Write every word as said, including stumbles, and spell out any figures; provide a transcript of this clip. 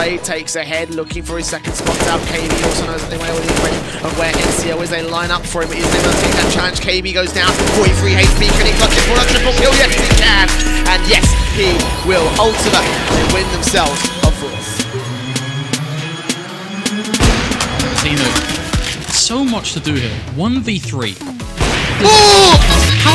Blade takes ahead, looking for his second spot out. K B also knows that they may already ready of where N C L is. They line up for him. Is they going to take that challenge? K B goes down. forty-three H P. Can he clutch it for a triple kill? Yes, he can. And yes, he will ultimate and win themselves a fourth. Zeno, so much to do here. one v three. Oh!